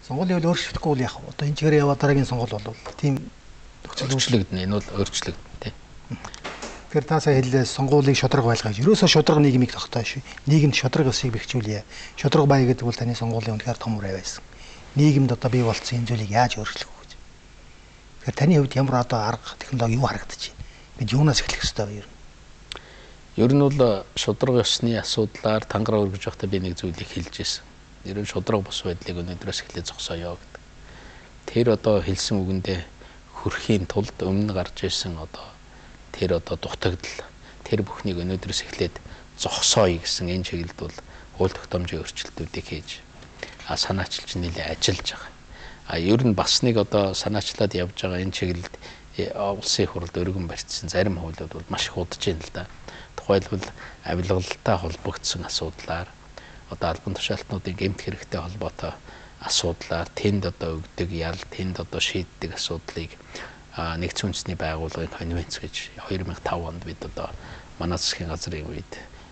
Сонгуулийн үйл өөрчлөгдөхгүй бол яах вэ? Одоо энэ чигээр яваа дараагийн сонгуул бол тийм өөрчлөгдөнө. Энэ бол өөрчлөгдөнө тий. Тэгэхээр та сая хэллээ сонгуулийг шудраг байлгаж. Ерөөсөө шудраг нийгмийг тогтоош. Нийгэмд шудраг ёсыг бэхжүүлье. Шудраг бай гэдэг бол таны сонгуулийн үнэхээр том үрээ байсан. Нийгэмд одоо бий болцсон энэ зүйлийг яаж өөрчлөх вэ гэж. Тэгэхээр таны хувьд ямар одоо арга технологи юу харагдаж байна? Бид юунаас эхлэх ёстой вэ ер нь? Ер нь бол шудраг ёсны асуудлаар тангараа өргөж байхдаа би нэг зүйлийг хэлж ирсэн. Ер нь шудраг бус байдлыг өнөөдрөөс эхлээд зогсооё гэдэг. Тэр одоо хэлсэн үгэндээ хүрхийн тулд өмнө гарч ирсэн одоо тэр одоо дутагдал тэр бүхнийг өнөөдрөөс эхлээд зогсооё гэсэн энэ чиглэлд бол хууль тогтоомжийн өөрчлөлтүүдийг хийж санаачилж нэлээд ажиллаж байгаа. Ер нь бас нэг одоо санаачлаад явж байгаа энэ чиглэлд улсын их хурлд өргөн барьсан зарим хуулиуд бол маш их удаж байна л да. Тухайлбал авилгалтай холбогдсон асуудлаар одоо албан тушаалтнуудын гэмт хэрэгтэй холбоотой асуудлаар тэнд одоо өгдөг ял тэнд одоо шийддэг асуудлыг нэгдсэн үндэсний байгууллагын конвенц гэж 2005 онд бид одоо манай засгийн газрын үед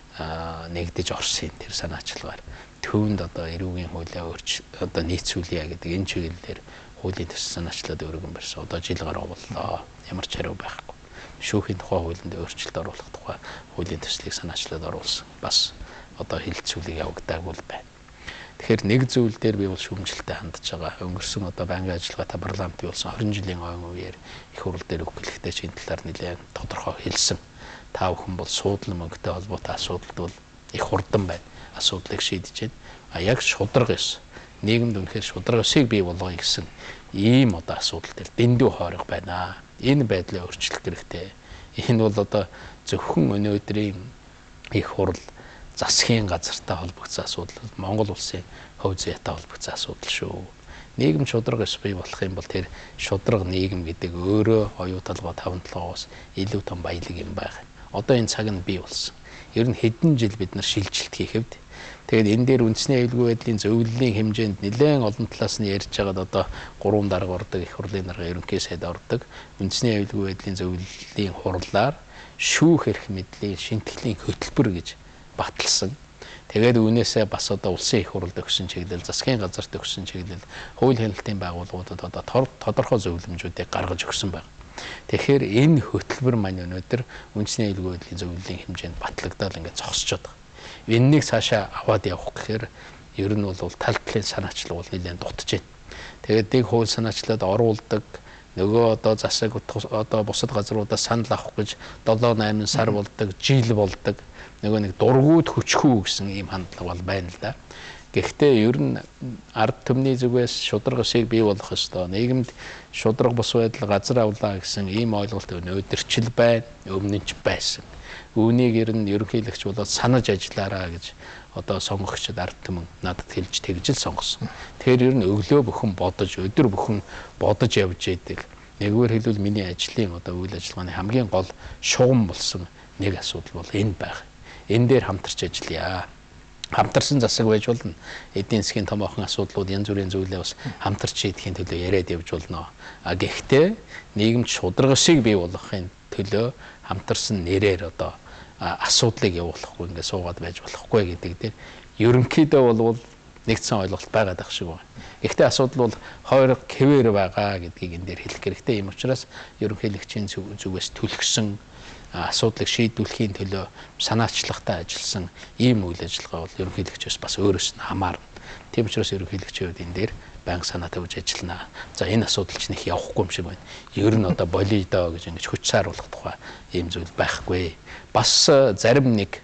нэгдэж орсон тэр санаачлагаар төвөнд одоо эрүүгийн хуулиа одоо нийцүүлье гэдэг энэ чиглэлээр хуулийн төсөл санаачлаад өргөн барьсан. Одоо жил гаруй боллоо. Ямар ч хариу байхгүй. Шүүхийн тухай хуулинд өөрчлөлт оруулах тухай хуулийн төслийг санаачлаад оруулсан. Бас одоо хилцүүлэг явагдаагүй байна. Тэгэхээр нэг зүйл дээр би бол шүүмжлэлтэй хандж байгаа. Өнгөрсөн одоо байнгын ажиллагаатай парламент болсон 20 жилийн ойн үеэр их хурл дээр өгөхлөгтэй чинь талаар нэлээд тодорхой хэлсэн. Та бүхэн бол суудлан мөнгөтэй холбоотой асуудалд бол их хурдан байна. Асуудлыг шийдэж байна. Яг шудраг ёс. Нийгэмд үнэхээр шудраг ёсыг бий болгоё гэсэн ийм одоо асуудал дээр дэндүү хойрог байна. Энэ байдлаа өөрчлөх хэрэгтэй. Энэ бол одоо зөвхөн өнөөдрийн их хурл засгийн газартай холбогдсон асуудал Монгол улсын хувь заяатай холбогдсон асуудал шүү. Нийгэм шудраг ёс бий болох юм бол тэр шудраг нийгэм гэдэг өөрөө оюу толгой 5-7-оос илүү том баялаг юм байна. Одоо энэ цаг нь бий болсон. Ер нь хэдэн жил бид нар шилжилт хийхэд тэгээд энэ дээр үндэсний аюулгүй байдлын зөвлөлийн хэмжээнд нэлээд олон талаас нь ярьж байгаад одоо 3 дарга ордог их хурлын дарга ерөнхий сайд ордог үндэсний аюулгүй байдлын зөвлөлийн хурлаар шүүх эрх мэдлийн шинтгэлийн хөтөлбөр гэж баталсан. Тэгээд үүнээсээ бас одоо улсын их хурлд өгсөн чиглэл, засгийн газарт өгсөн чиглэл, хууль хяналтын байгууллагуудад одоо тодорхой зөвлөмжүүдийг гаргаж өгсөн байна. Тэгэхээр энэ хөтөлбөр маань өнөөдөр үндэсний аюулгүй байдлын зөвлөлийн хэмжээнд батлагдаад ингээд зогсож байгаа. Энэнийг цаашаа аваад явах гэхээр ер нь бол тал талын санаачлал бол нэлээд дутж байна. Тэгээд дэг хууль санаачлалд оруулдаг нөгөө одоо засаг одоо бусад газруудаас санал авах гэж 7-8 сар болдог, жил болдог. Нөгөө нэг дургууд хүчхүү гэсэн ийм хандлага бол байна л да. Гэхдээ ер нь ард түмний зүгээс шудраг ёсыг бий болгох ёстой. Нийгэмд шудраг бус байдал газар авлаа гэсэн ийм ойлголт өнөөдөрчл байна, өмнө нь ч байсан. Үүнийг ер нь ерөнхийлөгч болоод санаж ажиллаараа гэж одоо сонгогчид ард түмэн надад хэлж тэгжил сонгосон. Тэгэхээр ер нь өглөө бүхэн бодож, өдөр бүхэн бодож явж идэг. Нэгвэр хэлбэл миний ажлын одоо үйл ажиллагааны хамгийн гол шугам болсон нэг асуудал бол энэ байх. Энэ дээр хамтарч ажиллая. Хамтарсан засаг байж болно. Эдийн засгийн томоохон асуудлууд янз бүрийн зүйлээ бас хамтарч шийдэхин төлөө яриад явж болно. Гэхдээ нийгэмд шудраг ёсыг бий болгохын төлөө хамтарсан нэрээр одоо асуудлыг явуулахгүй ингээд суугаад байж болохгүй гэдэг дээр ерөнхийдөө бол нэгдсэн ойлголт байгаад байх шиг байна. Гэхдээ асуудал бол хойрог хэвээр байгаа гэдгийг энэ дээр хэлэх хэрэгтэй. Ийм учраас ерөнхийлөгчийн зүгээс түлхсэн асуудлыг шийдвэрлэхийн төлөө санаачлагтай ажилласан ийм үйл ажиллагаа бол ерөнхийлөгчөөс бас өөрөөс нь хамаарна. Тийм учраас ерөнхийлөгчийн хувьд энэ дээр байнга санаа тавьж ажиллана. За энэ асуудал ч нэг явахгүй юм шиг байна. Ер нь одоо болиё доо гэж ингэж хүч сааруулах тухай ийм зүйл байхгүй. Бас зарим нэг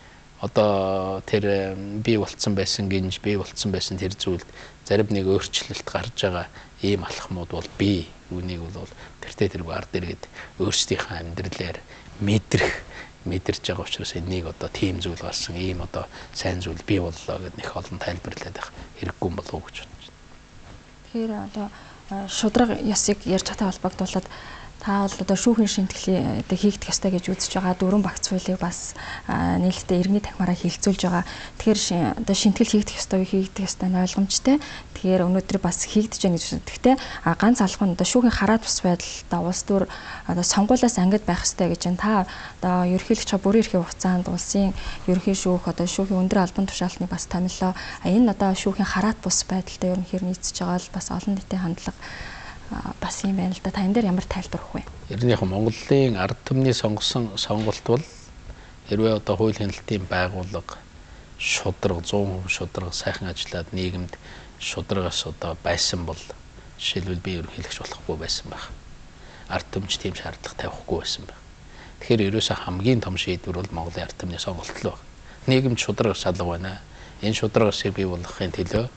одоо тэр бий болцсон байсан гинж бий болцсон байсан тэр зүйлд зарим нэг өөрчлөлт гарч байгаа ийм алхмууд бол бий. Үүнийг бол тэртээ тэргүй ард иргэд өөрсдийнхөө амьдралаар мэдэрч байгаа учраас энийг одоо тийм зүйл гарсан ийм одоо сайн зүйл бий боллоо гэдэг нэг олон тайлбарлаад байх хэрэггүй юм болов уу гэж бодож байна. Тэгэхээр одоо шудраг ёсыг ярьж хатаа холбогдуулаад Та бол одоо шүүхийн шинтгэлийг хийгдэх ёстой гэж үзэж байгаа дөрвөн багц хуулийг бас нээлттэй иргэний тахимаараа хилцүүлж байгаа. Тэгэхээр одоо шинтгэл хийгдэх ёстой нь ойлгомжтой. Тэгэхээр өнөөдөр бас хийгдэж байна гэж байна. Гэхдээ ганц албан одоо шүүхийн хараат бус байдалтай улс төр одоо сонгуулиас ангид байх ёстой гэж байна. Та одоо ерөнхийлөгч бүрийн эрхийн хугацаанд улсын ерөнхий шүүх одоо шүүхийн өндөр албан тушаалтны бас томилоо. Энэ одоо шүүхийн хараат бус байдалтай ерөнхийд нийцэж байгаа бол бас олон нийтийн хандлага бас юм байна л да. Та энэ дээр ямар тайлбар өгөх вэ? Ер нь яг Монголын ард түмний сонгосон сонголт бол хэрвээ одоо хууль хяналтын байгууллага шудраг 100% шудраг сайхан ажиллаад нийгэмд шудрагаас одоо байсан бол жишээлбэл би ерөнхийлөгч болохгүй байсан байх. Ард түмч тийм шаардлага тавихгүй байсан байх. Тэгэхээр ерөөсөө хамгийн том шийдвэр бол Монголын ард түмний сонголт л баг. Нийгэмд шудраг шалга байна. Энэ шудрагаас бий болгохын төлөө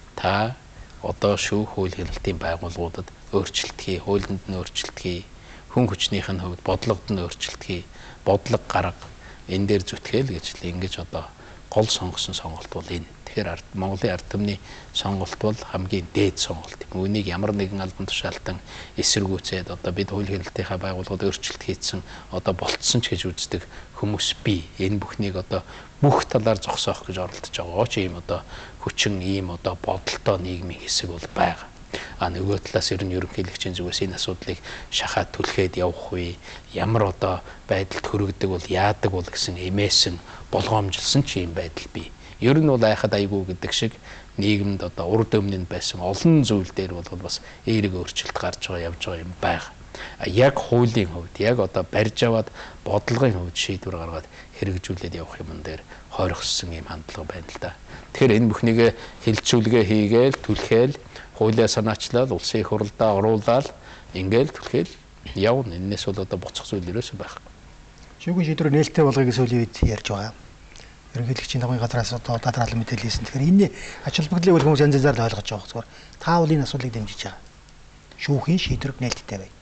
та одоо шүүх хууль хяналтын байгууллагуудад өөрчлөлт хий, хуулинд нь өөрчлөлт хий, хүн хүчнийх нь хувьд бодлогод нь өөрчлөлт хий, бодлого гарга энэ дээр зүтгэл гэж л ингэж одоо гол сонгосон сонголт бол энэ. Тэгэхээр Монголын ард түмний сонголт бол хамгийн дээд сонголт. Үүнийг ямар нэгэн албан тушаалтан эсэргүүцээд одоо бид хууль хяналтынхаа байгууллагад өөрчлөлт хийсэн одоо болцсон ч гэж үздэг хүмүүс бий. Энэ бүхнийг одоо бүх талаар зогсоох гэж оролдож байгаа ч ийм одоо хүчин ийм одоо бодолтой нийгмийн хэсэг бол байгаа. Нөгөө талаас ер нь ерөнхийлөгчийн зүгээс энэ асуудлыг шахаад түлхээд явах үе ямар одоо байдалд хүрэгдэг бол яадаг бол гэсэн эмээсэн болгоомжилсан ч ийм байдал бий. Ер нь бол айхад айгүй гэдэг шиг нийгэмд одоо урд өмнө байсан олон зүйл дээр бол бас эерэг өөрчлөлт гарч байгаа явж байгаа юм байна. Яг хуулийн хувьд яг одоо барьж аваад бодлогын хувьд шийдвэр гаргаад хэрэгжүүлээд явах юм дээр хойрхсон юм хандлага байна л да. Тэгэхээр энэ бүхнийг хилцүүлгээ хийгээл түлхээл хуулиа санаачлаад улсын их хурлдаа оруулаад ингээл түлхээл явна. Энээс бол одоо буцах зүйл ерөөсөө байхгүй. Шүүхийн шийдвэр нээлттэй болгоё гэсэн үлийн үед ярьж байгаа. Ерөнхийлөгчийн давгын газраас одоо дадрал мэдээлэл хийсэн. Тэгэхээр энэ ач холбогдлыг бол хүмүүс янз янзаар л ойлгож байгаа зүгээр. Та бол энэ асуудлыг дэмжиж байгаа. Шүүхийн шийдвэр нээлттэй бай.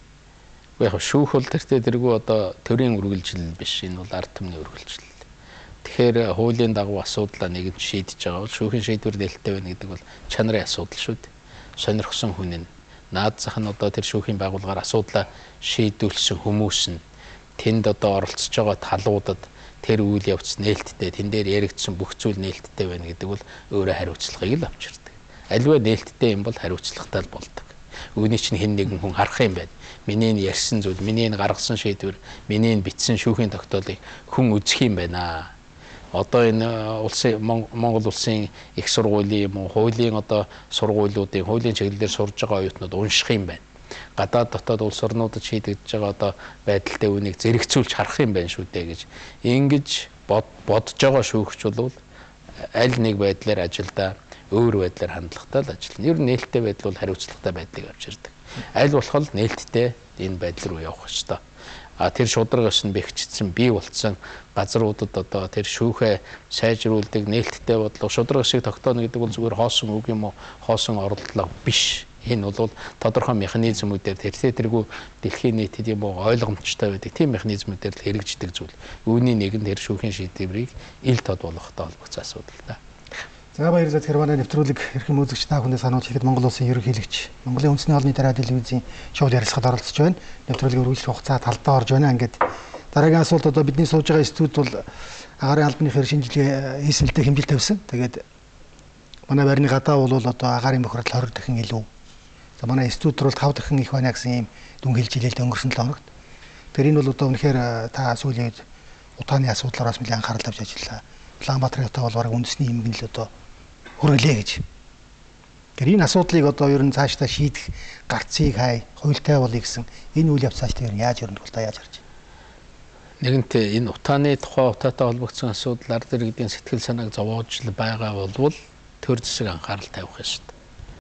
Яг шүүх бол тэргүй одоо төрийн үргэлжлэл биш. Энэ бол ард түмний үргэлжлэл. Тэгэхээр хуулийн дагуу асуудлаа нэгэн шийдэж байгаа бол шүүхийн шийдвэр нээлттэй байна гэдэг бол чанарын асуудал шүү дээ. Сонирхсон хүн нь наад зах нь одоо тэр шүүхийн байгууллагаар асуудлаа шийдвэрлсэн хүмүүс нь тэнд одоо оролцож байгаа талуудад тэр үйл явц нээлттэй тэн дээр яригдсан бүх зүйл нээлттэй байна гэдэг бол өөрөө хариуцлагыг л авчирдаг. Аливаа нээлттэй юм бол хариуцлагатай л болдог. Үүний чинь хэн нэгэн хүн харах юм байна. Миний ярьсан зүйл, миний гаргасан шийдвэр, миний бичсэн шүүхийн тогтоолыг хүн үзэх юм байна. Одоо энэ улсын Монгол улсын их сургуулийн юм уу, хуулийн одоо сургуулиудын хуулийн чиглэлээр сурж байгаа оюутнууд унших юм байна. Гадаад дотоод улс орнуудад шийдэгдэж байгаа одоо байдалтай үнийг зэрэгцүүлж харах юм байна шүү дээ гэж ингэж бодож байгаа шүүгч бол аль нэг байдлаар ажилдаа өөр байдлаар хандлагатай л ажиллана. Ер нь нээлттэй байдал бол хариуцлагатай байдлыг авчирдаг. Аль болох нээлттэй энэ байдал руу явах ёстой. Тэр шударгаас нь бэхжсэн бий болцсон газруудад одоо тэр шүүхээ сайжруулдаг нээлттэй бодлого шударга шиг тогтооно гэдэг бол зүгээр хоосон үг юм уу хоосон оролдлого биш. Энэ бол тодорхой механизмүүдээр тэргүй дэлхийн нийтэд юм уу ойлгомжтой байдаг тийм механизмүүдээр л хэрэгждэг зүйл. Үүний нэг нь тэр шүүхийн шийдвэрийг ил тод болгохтой холбогдсон асуудал та. За баярлалаа. Тэгэхээр манай нэвтрүүлэг эрхэм үзэгч та бүхэнд сануулж хэлэхэд Монгол улсын ерөнхийлөгч Монголын үндэсний олонний дараа телевизийн шоуд ярилцлагад оролцож байна. Нэвтрүүлгийн үргэлжлэх хугацаа талдаа орж байна. Ингээд дараагийн асуулт одоо бидний сууж байгаа студ бол агаарын албаны шинжилгээ хийсэн л дээ хэмжил тавьсан. Тэгээд манай байрны гадаа бол одоо агаарын бохирдол 20 дахин илүү. За манай студ бол 5 дахин их байна гэсэн ийм дүн хэлжилээлд өнгөрсөн 7 хоногт. Тэр энэ бол одоо үнэхээр та сүүлийн үед утааны асуудлаараас нэлээд анхаарал тавьж ажиллаа. Улаанбаатарын утаа бол бараг үндэсний юм л одоо хөргөлээ гэж. Тэр энэ асуудлыг одоо ер нь цаашдаа шийдэх гарцыг хай, хуультай болъё гэсэн энэ үйл явцаас тэр яаж өрнөх бол та яаж харж байна? Нэгэнтээ энэ утааны тухай утаатай холбогдсон асуудал ард иргэдийн сэтгэл санааг зовоож байгаа болвол төр зэсэг анхаарал тавих ёстой.